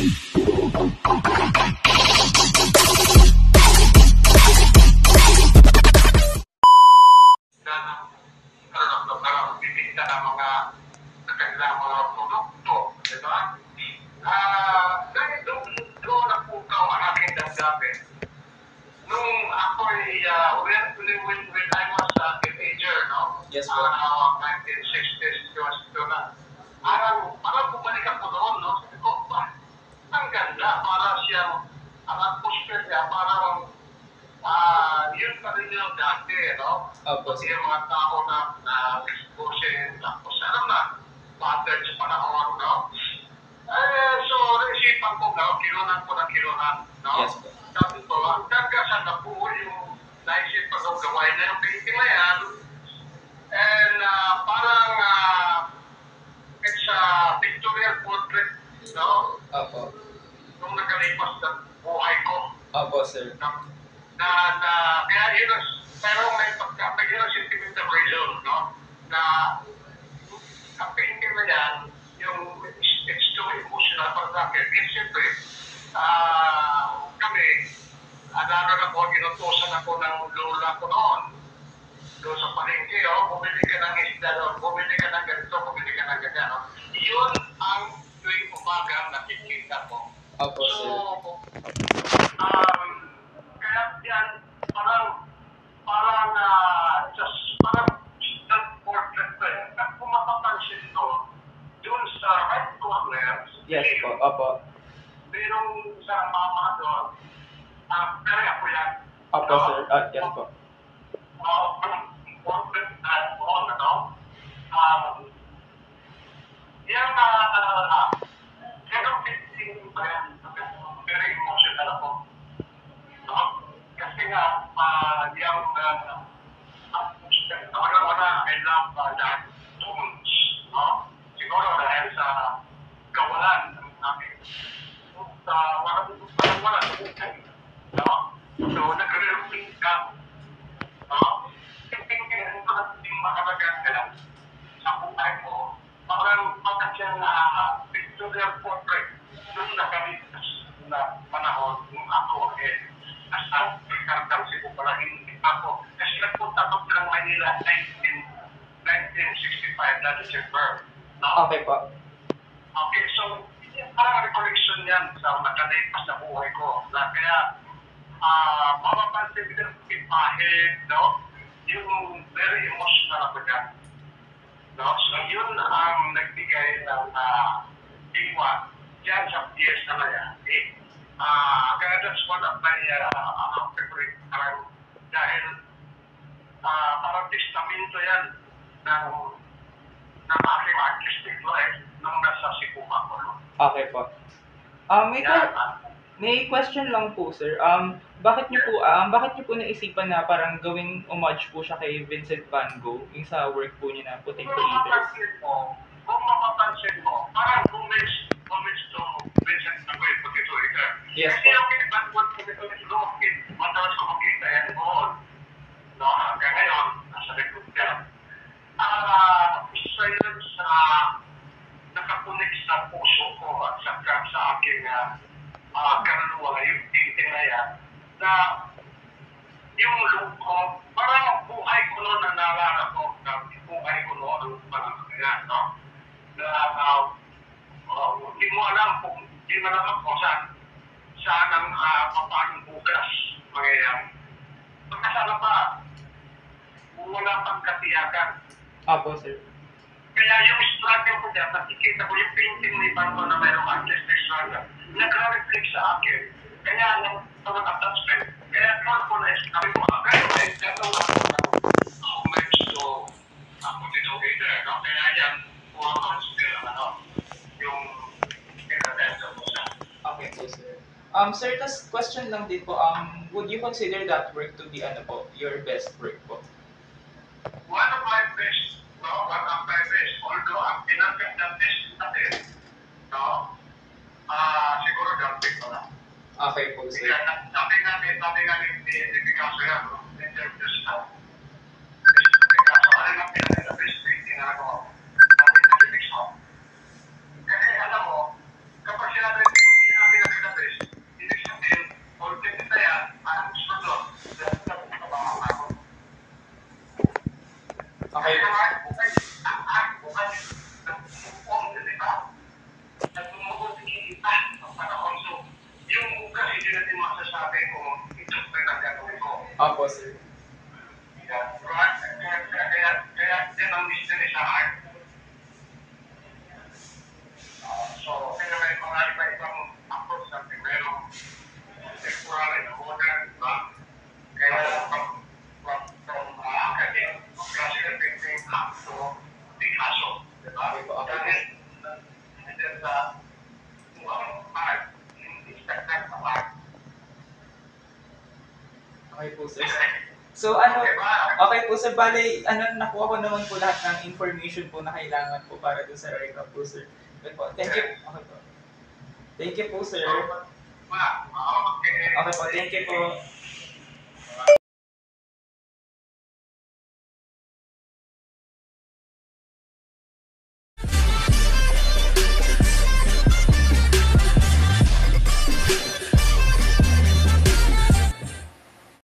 bibigyan ng mga kanilang mga produkto, di ba? Dahil doon na po ang aking damdamin. Nung ako'y, when I was a teenager, no? Yes, po. 1960s, doon na. Parang bumalik ako doon, no? Sabi ko, ang ganda, para siyang, ang atmosphere niya, parang, yun pa rin yung dati, no? Kasi yung mga tao na exposing, tapos alam na, battered sa panahon, no? So, naisipan ko, no? Kilunan ko ng kilunan, no? Yes, po. Sabi ko, hanggang sa nabuo yung naisipan kong gawain na yung painting na yan, and parang, it's a pictorial portrait, no? Opo. Nung nakalipas na buhay ko. Opo, sir. Kaya yun, pero may yun ang sentimental reason, no? Na ang painting na yan, it's too emotional para sa akin. Kasi siyempre, kami, lalo na po, inutusan ako ng lola ko noon. Doon sa palengke, bumili ka ng isda doon, bumili ka ng ganito, bumili ka ng ganyan, no? Yun ang tuwing umaga nakikita ko. Opo, sir. So, kaya yan, parang portrait ko eh. At kung mapapansin ko, dun sa right corner, Yes, po. Opo. merong isang mama doon, pero ako yan. Opo, sir. Yes, po. Portrait on, ano? Yan, painting ba yan? Very emotional ako. Kasi nga, yung wala, I love that tunes, no? Siguro dahil sa kawalan ng aking wala sa buhay, no? So, nagre-routine ka, no? Tingin ko na mahalaga sa buhay ko. Parang siyang pictorial portrait nung nakalipas na panahon nung ako nasa kartang Cebu pala hindi ako. Kasi nagpunta ko ng Manila 1965 na December. No? Okay po. Okay, so parang recollection yan sa nakalipas na buhay ko. Na kaya mapapansin ko yung pahid, no? Yung very emotional ako dyan. No? So yun ang nagbigay ng diwa dyan sa piyesta na yan. Kaya that's one of my favorite dahil parang testamento yan ng aking artistic life nung nasa Cebu ako. Okay po. May question lang po, sir. Bakit niyo po naisipan na parang gawing homage po siya kay Vincent Van Gogh yung sa work po niya na Potato Eaters? Kung mapapansin mo, parang homage to Vincent Van Gogh, Potato Eater. Yes po. Kasi yung Van Gogh, Potato Eater, madalas ko makita yan doon. No, hanggang ngayon, nasa likod ka. Isa yun sa nakakunik sa puso ko at saka sa aking kaluluwa, yung painting na yan, na yung lungkot, parang buhay ko noon na naalala ko, na buhay ko noon ang parang yan, no? Na hindi mo alam kung saan ang papaano bukas mangyayari. Pagkasala pa, wala pang katiyakan. Apo, sir. Kaya yung struggle ko dyan, nakikita ko yung painting ni Barto na mayroong artistic struggle, nag-reflect sa akin. Kaya yung mga attachment, kaya ko na sabi ko, kaya gagawin ako ng homage to Potato Eater, no? Kaya yan, puro consider, yung pinatento ko siya. Okay po, sir. Sir, tas question lang din po, would you consider that work to be your best work po? One of my best, although ang pinagkat ng best natin, no? Siguro dumping ko lang. Okay po, sir. Sabi nga ni Picasso yan, no? Interviews na. Picasso, ano nga pinag-best painting na ako? Sabi nga ni Picasso. Kasi alam mo, kapag sinabi yung Opo, sir. Kaya yan ang mystery sa akin. So, kaya may mga iba-ibang approach natin. Merong temporary na modern, di ba? Kaya from academic, classical painting up to Picasso, di ba? Dahil, and then, art, hindi spectacle of art. Okay po, sir. So ano, okay po sir, bale, nakuha ko naman po lahat ng information po na kailangan po para doon sa recap po, sir. Okay po, thank you. Okay po. Thank you po, sir. Okay po, thank you po.